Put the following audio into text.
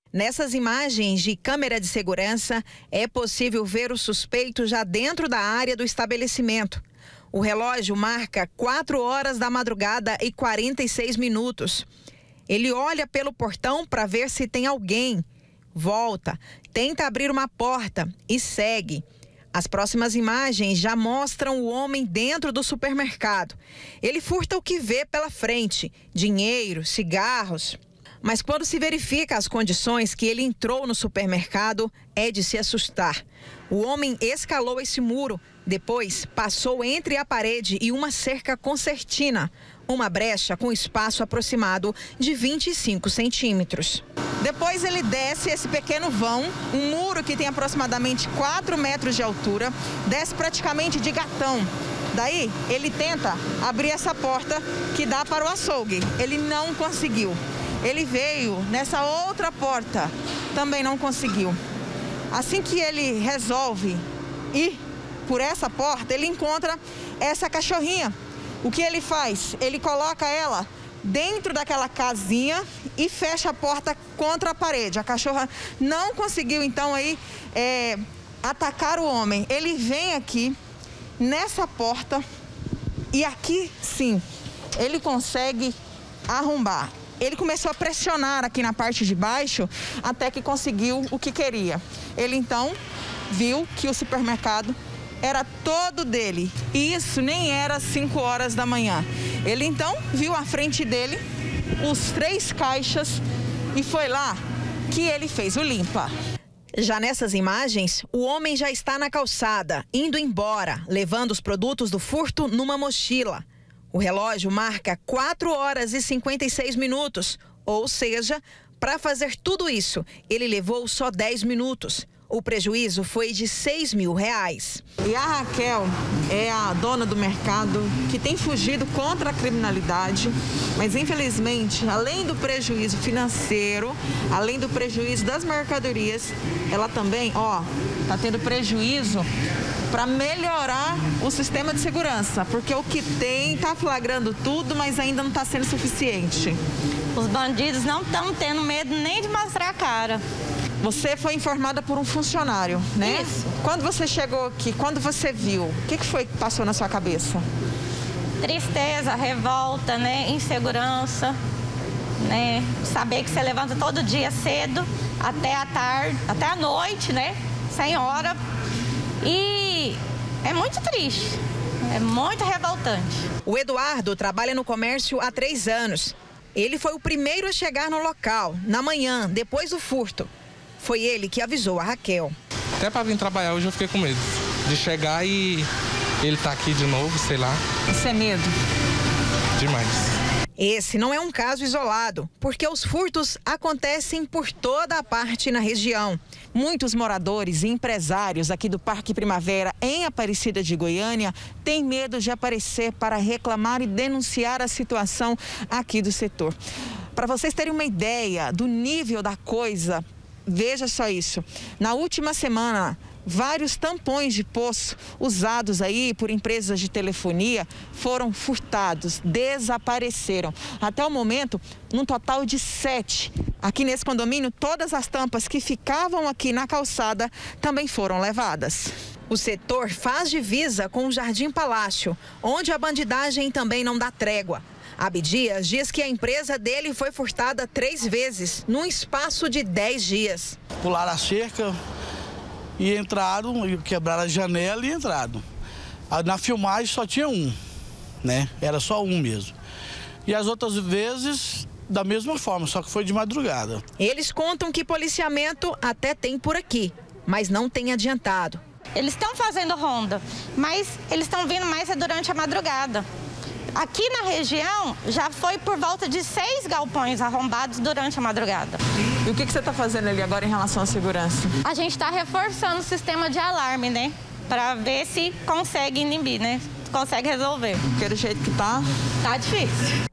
Nessas imagens de câmera de segurança, é possível ver o suspeito já dentro da área do estabelecimento. O relógio marca 4 horas da madrugada e 46 minutos. Ele olha pelo portão para ver se tem alguém. Volta, tenta abrir uma porta e segue. As próximas imagens já mostram o homem dentro do supermercado. Ele furta o que vê pela frente: dinheiro, cigarros. Mas quando se verifica as condições que ele entrou no supermercado, é de se assustar. O homem escalou esse muro, depois passou entre a parede e uma cerca concertina, uma brecha com espaço aproximado de 25 centímetros. Depois ele desce esse pequeno vão, um muro que tem aproximadamente 4 metros de altura, desce praticamente de gatão. Daí ele tenta abrir essa porta que dá para o açougue. Ele não conseguiu. Ele veio nessa outra porta, também não conseguiu. Assim que ele resolve ir por essa porta, ele encontra essa cachorrinha. O que ele faz? Ele coloca ela dentro daquela casinha e fecha a porta contra a parede. A cachorra não conseguiu, então, aí atacar o homem. Ele vem aqui nessa porta e aqui, sim, ele consegue arrombar. Ele começou a pressionar aqui na parte de baixo até que conseguiu o que queria. Ele, então, viu que o supermercado era todo dele. E isso nem era 5 horas da manhã. Ele, então, viu à frente dele os 3 caixas e foi lá que ele fez o limpa. Já nessas imagens, o homem já está na calçada, indo embora, levando os produtos do furto numa mochila. O relógio marca 4 horas e 56 minutos, ou seja, para fazer tudo isso, ele levou só 10 minutos. O prejuízo foi de R$6 mil. E a Raquel é a dona do mercado que tem fugido contra a criminalidade, mas infelizmente, além do prejuízo financeiro, além do prejuízo das mercadorias, ela também, tá tendo prejuízo para melhorar o sistema de segurança, porque o que tem está flagrando tudo, mas ainda não está sendo suficiente. Os bandidos não estão tendo medo nem de mostrar a cara. Você foi informada por um funcionário, né? Isso. Quando você chegou aqui, quando você viu, o que foi que passou na sua cabeça? Tristeza, revolta, né? Insegurança, né? Saber que você levanta todo dia cedo, até a tarde, até a noite, né? Sem hora. E é muito triste, é muito revoltante. O Eduardo trabalha no comércio há 3 anos. Ele foi o primeiro a chegar no local, na manhã, depois do furto. Foi ele que avisou a Raquel. Até para vir trabalhar hoje eu fiquei com medo de chegar e ele tá aqui de novo, sei lá. Isso é medo? Demais. Esse não é um caso isolado, porque os furtos acontecem por toda a parte na região. Muitos moradores e empresários aqui do Parque Primavera, em Aparecida de Goiânia, têm medo de aparecer para reclamar e denunciar a situação aqui do setor. Para vocês terem uma ideia do nível da coisa, veja só isso. Na última semana, vários tampões de poço usados aí por empresas de telefonia foram furtados, desapareceram. Até o momento, num total de 7. Aqui nesse condomínio, todas as tampas que ficavam aqui na calçada também foram levadas. O setor faz divisa com o Jardim Palácio, onde a bandidagem também não dá trégua. Abdias diz que a empresa dele foi furtada 3 vezes, num espaço de 10 dias. Pularam a cerca e entraram, quebraram a janela e entraram. Na filmagem só tinha um, né? Era só um mesmo. E as outras vezes, da mesma forma, só que foi de madrugada. Eles contam que policiamento até tem por aqui, mas não tem adiantado. Eles estão fazendo ronda, mas eles estão vindo mais durante a madrugada. Aqui na região, já foi por volta de 6 galpões arrombados durante a madrugada. E o que você está fazendo ali agora em relação à segurança? A gente está reforçando o sistema de alarme, né? Para ver se consegue inibir, né? Consegue resolver. Porque do jeito que tá... Tá difícil.